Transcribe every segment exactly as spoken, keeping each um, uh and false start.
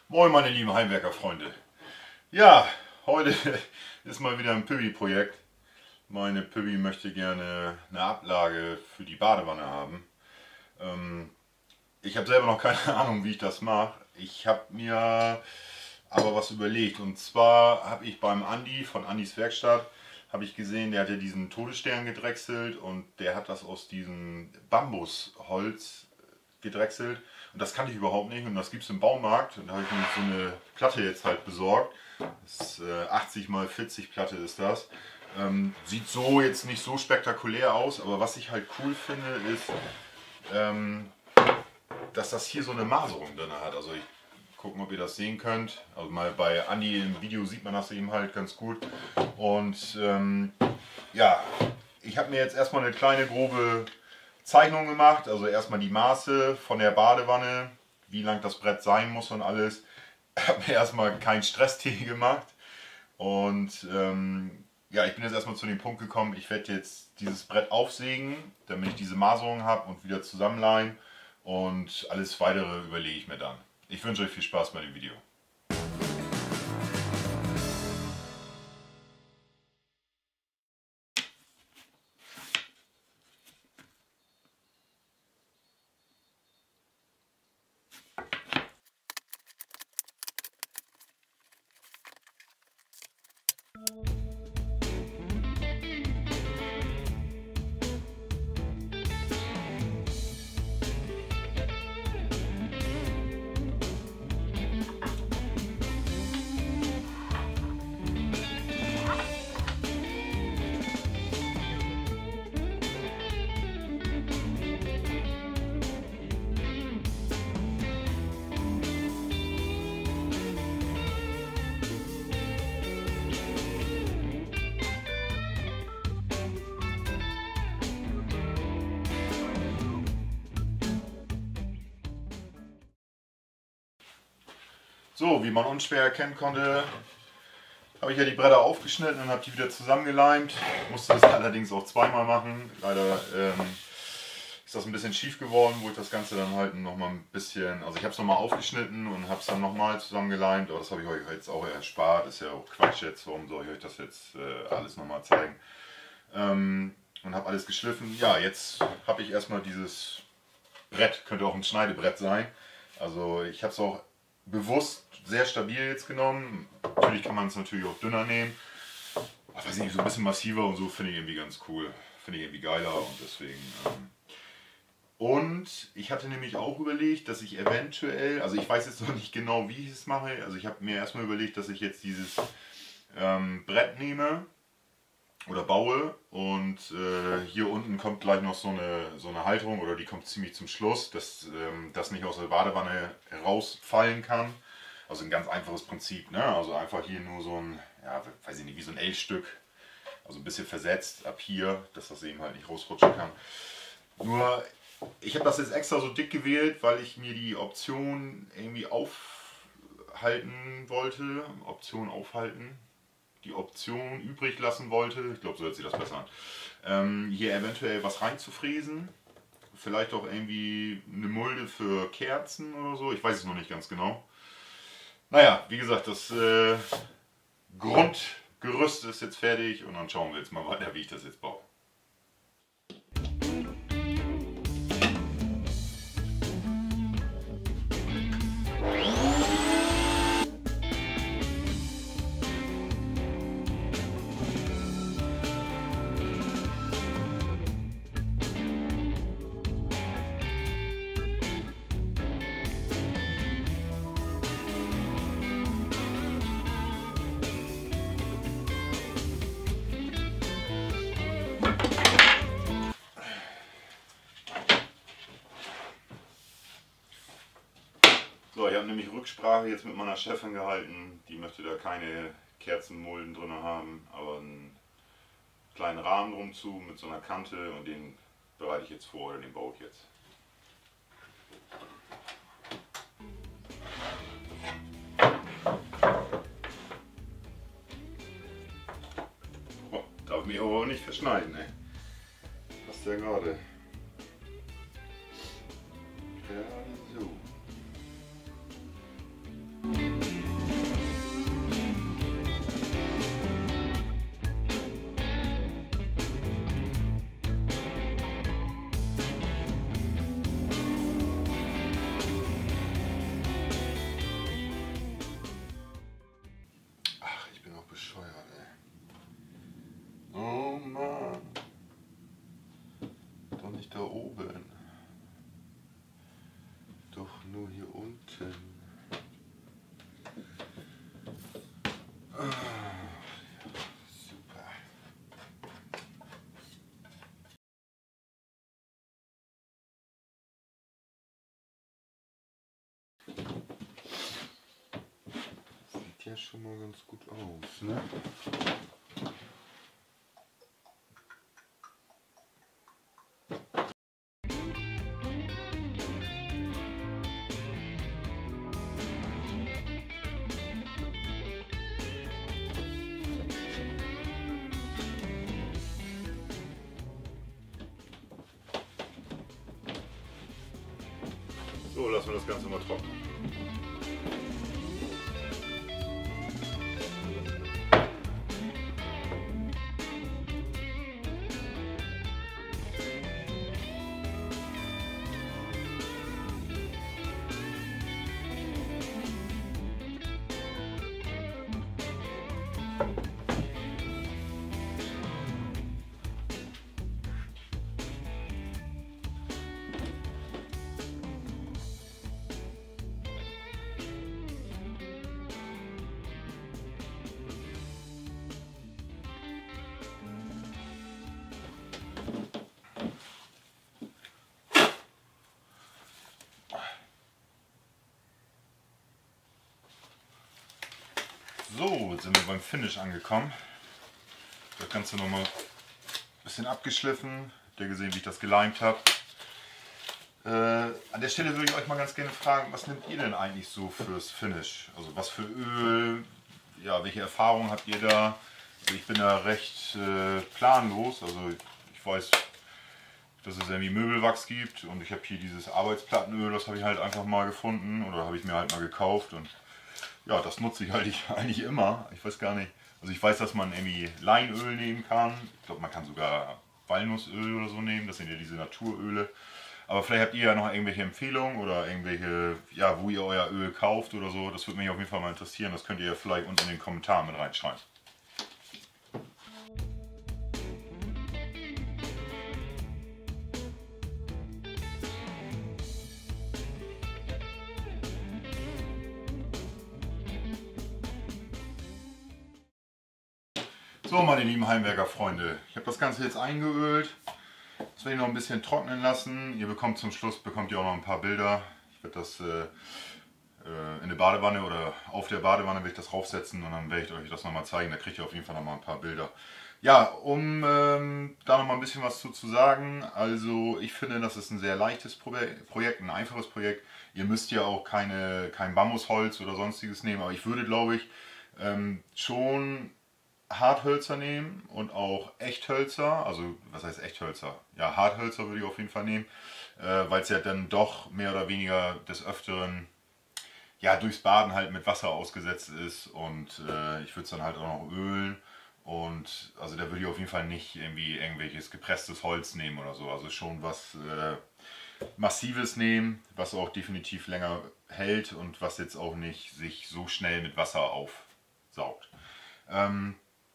Moin meine lieben Heimwerkerfreunde. Ja, heute ist mal wieder ein Pübi-Projekt. Meine Pübi möchte gerne eine Ablage für die Badewanne haben. Ähm, ich habe selber noch keine Ahnung, wie ich das mache. Ich habe mir aber was überlegt. Und zwar habe ich beim Andi von Andis Werkstatt habe ich gesehen, der hat ja diesen Todesstern gedrechselt und der hat das aus diesem Bambusholz gedrechselt. Und das kannte ich überhaupt nicht und das gibt es im Baumarkt. Und da habe ich mir so eine Platte jetzt halt besorgt. Das ist, äh, achtzig mal vierzig Platte ist das. Ähm, sieht so jetzt nicht so spektakulär aus, aber was ich halt cool finde ist, ähm, dass das hier so eine Maserung drin hat. Also ich gucken, ob ihr das sehen könnt. Also mal bei Andi im Video sieht man das eben halt ganz gut. Und ähm, ja, ich habe mir jetzt erstmal eine kleine grobe Zeichnung gemacht. Also erstmal die Maße von der Badewanne, wie lang das Brett sein muss und alles. Ich habe mir erstmal keinen Stresstee gemacht. Und ähm, ja, ich bin jetzt erstmal zu dem Punkt gekommen, ich werde jetzt dieses Brett aufsägen, damit ich diese Maserung habe und wieder zusammenleimen. Und alles weitere überlege ich mir dann. Ich wünsche euch viel Spaß bei dem Video. So, wie man unschwer erkennen konnte, habe ich ja die Bretter aufgeschnitten und habe die wieder zusammengeleimt. Musste das allerdings auch zweimal machen. Leider ähm, ist das ein bisschen schief geworden, wo ich das Ganze dann halt nochmal ein bisschen, also ich habe es nochmal aufgeschnitten und habe es dann nochmal zusammengeleimt, aber das habe ich euch jetzt auch erspart. Ist ja auch Quatsch jetzt, warum soll ich euch das jetzt äh, alles nochmal zeigen. Ähm, und habe alles geschliffen. Ja, jetzt habe ich erstmal dieses Brett, könnte auch ein Schneidebrett sein. Also ich habe es auch bewusst sehr stabil jetzt genommen. Natürlich kann man es natürlich auch dünner nehmen. Aber weiß ich nicht, so ein bisschen massiver und so finde ich irgendwie ganz cool. Finde ich irgendwie geiler und deswegen. Ähm und ich hatte nämlich auch überlegt, dass ich eventuell, also ich weiß jetzt noch nicht genau, wie ich es mache. Also ich habe mir erstmal überlegt, dass ich jetzt dieses ähm, Brett nehme oder baue und äh, hier unten kommt gleich noch so eine, so eine Halterung oder die kommt ziemlich zum Schluss, dass ähm, das nicht aus der Badewanne herausfallen kann. Also ein ganz einfaches Prinzip, ne? Also einfach hier nur so ein, ja, weiß ich nicht, wie so ein L-Stück, also ein bisschen versetzt ab hier, dass das eben halt nicht rausrutschen kann. Nur, ich habe das jetzt extra so dick gewählt, weil ich mir die Option irgendwie aufhalten wollte, Option aufhalten, die Option übrig lassen wollte, ich glaube so hört sich das besser an, ähm, hier eventuell was reinzufräsen, vielleicht auch irgendwie eine Mulde für Kerzen oder so, ich weiß es noch nicht ganz genau. Naja, wie gesagt, das äh, Grundgerüst ist jetzt fertig und dann schauen wir jetzt mal weiter, wie ich das jetzt baue. So, ich habe nämlich Rücksprache jetzt mit meiner Chefin gehalten, die möchte da keine Kerzenmulden drin haben, aber einen kleinen Rahmen drum zu mit so einer Kante und den bereite ich jetzt vor oder den baue ich jetzt. Oh, darf mich aber auch nicht verschneiden, ne? Passt ja gerade. Ja, so. nur hier unten. Ah, ja, super. Sieht ja schon mal ganz gut aus, ne? So, lassen wir das Ganze mal trocknen. So, jetzt sind wir beim Finish angekommen. Das Ganze nochmal ein bisschen abgeschliffen. Habt ihr gesehen, wie ich das geleimt habe. Äh, an der Stelle würde ich euch mal ganz gerne fragen, was nehmt ihr denn eigentlich so fürs Finish? Also was für Öl, ja, welche Erfahrungen habt ihr da? Also ich bin da recht äh, planlos. Also ich weiß, dass es irgendwie Möbelwachs gibt und ich habe hier dieses Arbeitsplattenöl, das habe ich halt einfach mal gefunden oder habe ich mir halt mal gekauft und ja, das nutze ich halt eigentlich immer. Ich weiß gar nicht. Also ich weiß, dass man irgendwie Leinöl nehmen kann. Ich glaube, man kann sogar Walnussöl oder so nehmen. Das sind ja diese Naturöle. Aber vielleicht habt ihr ja noch irgendwelche Empfehlungen oder irgendwelche, ja, wo ihr euer Öl kauft oder so. Das würde mich auf jeden Fall mal interessieren. Das könnt ihr ja vielleicht unten in den Kommentaren mit reinschreiben. So, meine lieben Heimwerker-Freunde, ich habe das Ganze jetzt eingeölt. Das werde ich noch ein bisschen trocknen lassen. Ihr bekommt zum Schluss bekommt ihr auch noch ein paar Bilder. Ich werde das äh, in eine Badewanne oder auf der Badewanne werde ich das raufsetzen und dann werde ich euch das nochmal zeigen. Da kriegt ihr auf jeden Fall noch mal ein paar Bilder. Ja, um ähm, da noch mal ein bisschen was zu, zu sagen. Also ich finde, das ist ein sehr leichtes Projekt, ein einfaches Projekt. Ihr müsst ja auch keine, kein Bambusholz oder sonstiges nehmen, aber ich würde, glaube ich, ähm, schon Harthölzer nehmen und auch Echthölzer, also was heißt Echthölzer? Ja, Harthölzer würde ich auf jeden Fall nehmen, äh, weil es ja dann doch mehr oder weniger des Öfteren ja, durchs Baden halt mit Wasser ausgesetzt ist und äh, ich würde es dann halt auch noch ölen und also da würde ich auf jeden Fall nicht irgendwie irgendwelches gepresstes Holz nehmen oder so, also schon was äh, Massives nehmen, was auch definitiv länger hält und was jetzt auch nicht sich so schnell mit Wasser aufsaugt. Ähm,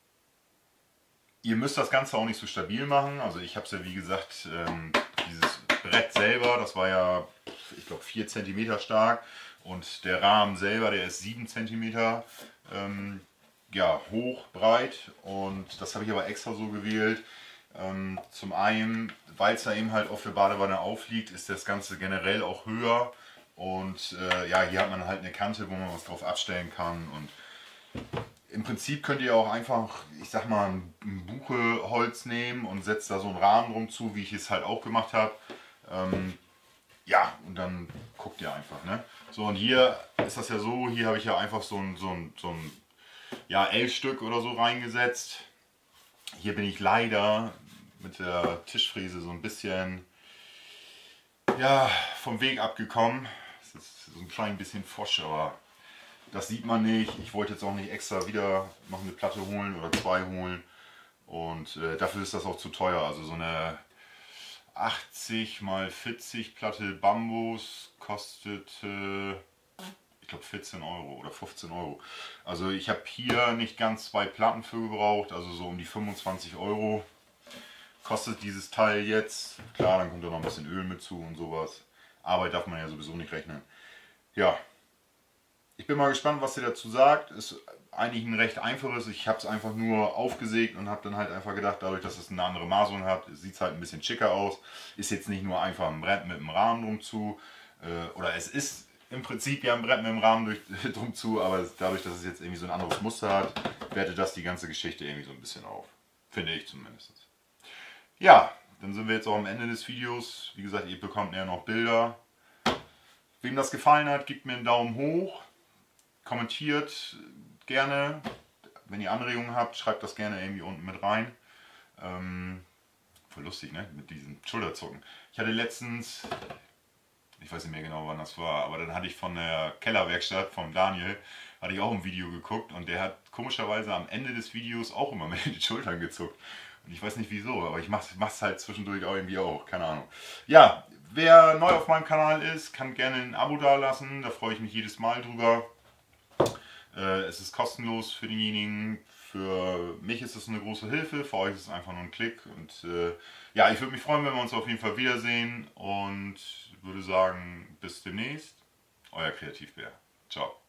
Ihr müsst das Ganze auch nicht so stabil machen. Also ich habe es ja wie gesagt, ähm, dieses Brett selber, das war ja, ich glaube, vier Zentimeter stark. Und der Rahmen selber, der ist sieben Zentimeter ähm, ja, hoch, breit. Und das habe ich aber extra so gewählt. Ähm, zum einen, weil es da eben halt auf der Badewanne aufliegt, ist das Ganze generell auch höher. Und äh, ja, hier hat man halt eine Kante, wo man was drauf abstellen kann. Und im Prinzip könnt ihr auch einfach, ich sag mal, ein Bucheholz nehmen und setzt da so einen Rahmen drum zu, wie ich es halt auch gemacht habe. Ähm, ja, und dann guckt ihr einfach. Ne? So, und hier ist das ja so, hier habe ich ja einfach so ein, so ein, so ein ja, L-Stück oder so reingesetzt. Hier bin ich leider mit der Tischfräse so ein bisschen ja, vom Weg abgekommen. Es ist so ein klein bisschen forsch, aber das sieht man nicht. Ich wollte jetzt auch nicht extra wieder noch eine Platte holen oder zwei holen. Und äh, dafür ist das auch zu teuer. Also so eine achtzig mal vierzig Platte Bambus kostet, äh, ich glaube, vierzehn Euro oder fünfzehn Euro. Also ich habe hier nicht ganz zwei Platten für gebraucht. Also so um die fünfundzwanzig Euro kostet dieses Teil jetzt. Klar, dann kommt da noch ein bisschen Öl mit zu und sowas. Arbeit darf man ja sowieso nicht rechnen. Ja, ich bin mal gespannt, was ihr dazu sagt. Ist eigentlich ein recht einfaches. Ich habe es einfach nur aufgesägt und habe dann halt einfach gedacht, dadurch, dass es eine andere Maserung hat, sieht es halt ein bisschen schicker aus. Ist jetzt nicht nur einfach ein Brett mit einem Rahmen drum zu. Äh, oder es ist im Prinzip ja ein Brett mit einem Rahmen durch, drum zu, aber dadurch, dass es jetzt irgendwie so ein anderes Muster hat, wertet das die ganze Geschichte irgendwie so ein bisschen auf. Finde ich zumindest. Ja, dann sind wir jetzt auch am Ende des Videos. Wie gesagt, ihr bekommt ja noch Bilder. Wem das gefallen hat, gebt mir einen Daumen hoch. Kommentiert gerne. Wenn ihr Anregungen habt, schreibt das gerne irgendwie unten mit rein. Ähm, voll lustig, ne? Mit diesen Schulterzucken. Ich hatte letztens, ich weiß nicht mehr genau wann das war, aber dann hatte ich von der Kellerwerkstatt von Daniel, hatte ich auch ein Video geguckt und der hat komischerweise am Ende des Videos auch immer mit den Schultern gezuckt. Und ich weiß nicht wieso, aber ich mach's, mach's halt zwischendurch auch irgendwie auch, keine Ahnung. Ja, wer neu auf meinem Kanal ist, kann gerne ein Abo dalassen, da freue ich mich jedes Mal drüber. Äh, es ist kostenlos für denjenigen, für mich ist es eine große Hilfe, für euch ist es einfach nur ein Klick. Und äh, ja, ich würde mich freuen, wenn wir uns auf jeden Fall wiedersehen und würde sagen, bis demnächst, euer Kreativbär. Ciao.